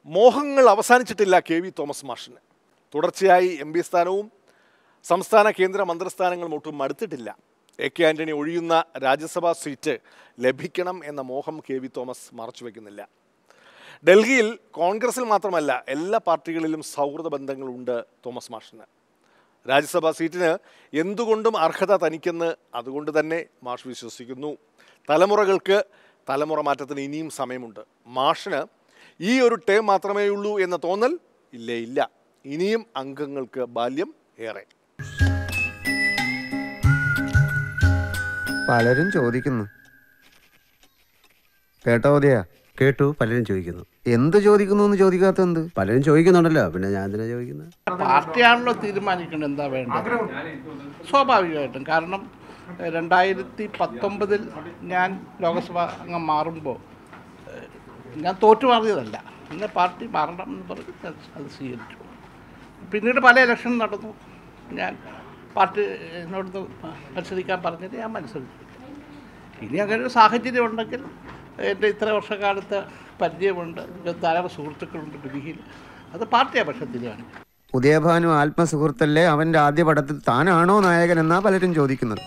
മോഹങ്ങൾ അവസാനിച്ചിട്ടില്ല K V Thomas മാഷിന്. തുടർച്ചയായി എം പി സ്ഥാനവും സംസ്ഥാന കേന്ദ്ര മന്ത്രിസ്ഥാനങ്ങളും ഒട്ടും മടുത്തിട്ടില്ല. എ കെ ആന്റണി ഒഴിയുന്ന രാജ്യസഭാ സീറ്റ് ലഭിക്കണം എന്ന മോഹം കെ വി തോമസ് മറച്ചുവെക്കുന്നില്ല. ഡൽഹിയിൽ കോൺഗ്രസിൽ മാത്രമല്ല എല്ലാ പാർട്ടികളിലും സൗഹൃദ ബന്ധങ്ങളുണ്ട് തോമസ് മാഷിന്. രാജ്യസഭാ സീറ്റിന് എന്തുകൊണ്ടും അർഹത തനിക്കെന്ന് അതുകൊണ്ട് തന്നെ മാഷ് വിശ്വസിക്കുന്നു. തലമുറകൾക്ക് തലമുറ മാറ്റത്തിന് ഇനിയും സമയമുണ്ട്. മാഷിന് ഈ ഒരു ടേം മാത്രമേ ഉള്ളൂ എന്ന തോന്നൽ ഇല്ല. ഇനിയും അംഗങ്ങൾക്ക് ബാല്യം ഏറെ. പലരും ചോദിക്കുന്നു. കേട്ടോ ഉദയാ? കേട്ടു. പലരും ചോദിക്കുന്നു. എന്ത് ചോദിക്കുന്നു എന്ന് ചോദിക്കാത്ത എന്ത്? പലരും ചോദിക്കുന്നുണ്ടല്ലോ, പിന്നെ ഞാൻ എന്തിനാ ചോദിക്കുന്നത്? പാർട്ടിയാണല്ലോ തീരുമാനിക്കേണ്ടത് എന്താ വേണ്ടത്. സ്വാഭാവികമായിട്ടും. കാരണം 2019 ഞാൻ ലോകസഭ അംഗം മാറുമ്പോൾ ഞാൻ തോറ്റു മാറിയതല്ല. എന്നെ പാർട്ടി മാറണം എന്ന് പറഞ്ഞ് അത് സ്വീകരിച്ചു. പിന്നീട് പല ഇലക്ഷൻ നടന്നു. ഞാൻ പാർട്ടി എന്നോട് മത്സരിക്കാൻ പറഞ്ഞിട്ട് ഞാൻ മത്സരിച്ചു. ഇനി അങ്ങനെ ഒരു സാഹചര്യം ഉണ്ടെങ്കിൽ എൻ്റെ ഇത്ര വർഷക്കാലത്ത് പരിചയമുണ്ട്, ധാരാളം സുഹൃത്തുക്കളുണ്ട് ഡൽഹിയിൽ, അത് പാർട്ടിയാണ് പക്ഷെ തീരുമാനിക്കും. ഉദയഭാനു ആത്മസുഹൃത്തല്ലേ? അവൻ്റെ ആദ്യ പടത്തിൽ താനാണോ നായകൻ എന്നാ പലരും ചോദിക്കുന്നത്.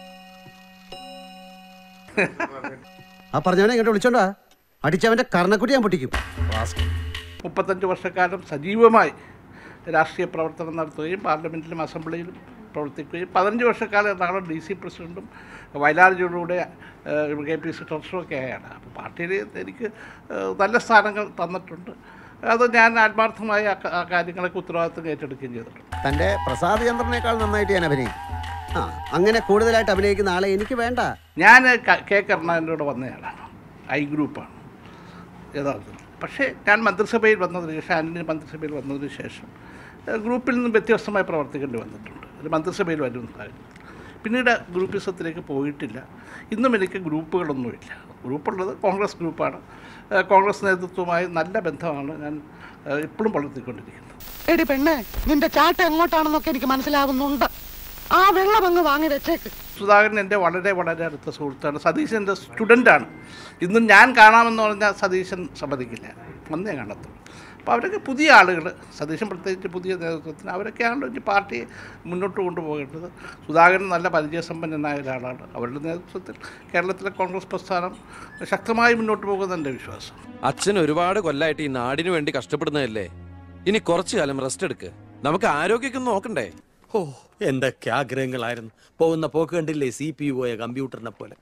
ആ പറഞ്ഞവനെ ഇങ്ങോട്ട് വിളിച്ചോണ്ടാ, അടിച്ചവൻ്റെ കർണക്കുട്ടി ഞാൻ പൊട്ടിക്കും. 35 വർഷക്കാലം സജീവമായി രാഷ്ട്രീയ പ്രവർത്തനം നടത്തുകയും പാർലമെൻറ്റിലും അസംബ്ലിയിലും പ്രവർത്തിക്കുകയും 15 വർഷക്കാലം എറണാകുളം DC പ്രസിഡൻറ്റും വയലാർ ജില്ലയുടെ KPC ട്രഷറൊക്കെ ആയാണ്. അപ്പോൾ പാർട്ടിയിൽ എനിക്ക് നല്ല സ്ഥാനങ്ങൾ തന്നിട്ടുണ്ട്. അത് ഞാൻ ആത്മാർത്ഥമായി ആ കാര്യങ്ങളൊക്കെ ഉത്തരവാദിത്വം ഏറ്റെടുക്കുകയും ചെയ്തിട്ടുണ്ട്. തൻ്റെ പ്രസാദ് ചന്ദ്രനേക്കാൾ നന്നായിട്ട് ഞാൻ അഭിനയിക്കും. അങ്ങനെ കൂടുതലായിട്ട് അഭിനയിക്കുന്ന ആളെ എനിക്ക് വേണ്ട. ഞാൻ കെ കരുണാകരനോട് വന്നയാളാണ്. ഐ ഗ്രൂപ്പാണ് യഥാർത്ഥത്തിൽ. പക്ഷേ ഞാൻ മന്ത്രിസഭയിൽ വന്നതിന് ശേഷം, ആന്റണി മന്ത്രിസഭയിൽ വന്നതിന് ശേഷം ഗ്രൂപ്പിൽ നിന്നും വ്യത്യസ്തമായി പ്രവർത്തിക്കേണ്ടി വന്നിട്ടുണ്ട്. ഒരു മന്ത്രിസഭയിൽ വരുന്നതായിരുന്നു. പിന്നീട് ഗ്രൂപ്പിസത്തിലേക്ക് പോയിട്ടില്ല. ഇന്നും എനിക്ക് ഗ്രൂപ്പുകളൊന്നുമില്ല. ഗ്രൂപ്പുള്ളത് കോൺഗ്രസ് ഗ്രൂപ്പാണ്. കോൺഗ്രസ് നേതൃത്വവുമായി നല്ല ബന്ധമാണ് ഞാൻ ഇപ്പോഴും വളർത്തിക്കൊണ്ടിരിക്കുന്നത്. എടി പെണ്ണേ, നിന്റെ ചാട്ട എങ്ങോട്ടാണെന്നൊക്കെ എനിക്ക് മനസ്സിലാവുന്നുണ്ട്. ആ വെള്ളം അങ്ങ് വാങ്ങി വെച്ചേക്ക്. സുധാകരൻ എൻ്റെ വളരെ വളരെ അടുത്ത സുഹൃത്താണ്. സതീശൻ എൻ്റെ സ്റ്റുഡൻ്റാണ്. ഇന്നും ഞാൻ കാണാമെന്ന് പറഞ്ഞാൽ സതീശൻ സമ്മതിക്കില്ല, വന്നേ കാണത്തുള്ളൂ. അപ്പോൾ അവരൊക്കെ പുതിയ ആളുകൾ, സതീശൻ പ്രത്യേകിച്ച് പുതിയ നേതൃത്വത്തിന്, അവരൊക്കെയാണല്ലോ ഈ പാർട്ടിയെ മുന്നോട്ട് കൊണ്ടുപോകേണ്ടത്. സുധാകരൻ നല്ല പരിചയസമ്പന്നനായ ഒരാളാണ്. അവരുടെ നേതൃത്വത്തിൽ കേരളത്തിലെ കോൺഗ്രസ് പ്രസ്ഥാനം ശക്തമായി മുന്നോട്ട് പോകുന്ന എൻ്റെ വിശ്വാസം. അച്ഛൻ ഒരുപാട് കൊല്ലമായിട്ട് ഈ നാടിനു വേണ്ടി കഷ്ടപ്പെടുന്നതല്ലേ, ഇനി കുറച്ചു കാലം റെസ്റ്റ് എടുക്ക്. നമുക്ക് ആരോഗ്യമൊക്കെ നോക്കണ്ടേ? ഓ, എന്തൊക്കെ ആഗ്രഹങ്ങളായിരുന്നു. പോകുന്ന പോക്ക് കണ്ടില്ലേ, CPU പോയ കമ്പ്യൂട്ടറിനെ പോലെ.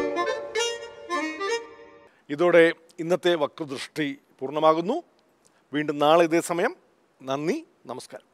ഇതോടെ ഇന്നത്തെ വക്രദൃഷ്ടി പൂർണ്ണമാകുന്നു. വീണ്ടും നാളെ ഇതേ സമയം. നന്ദി, നമസ്കാരം.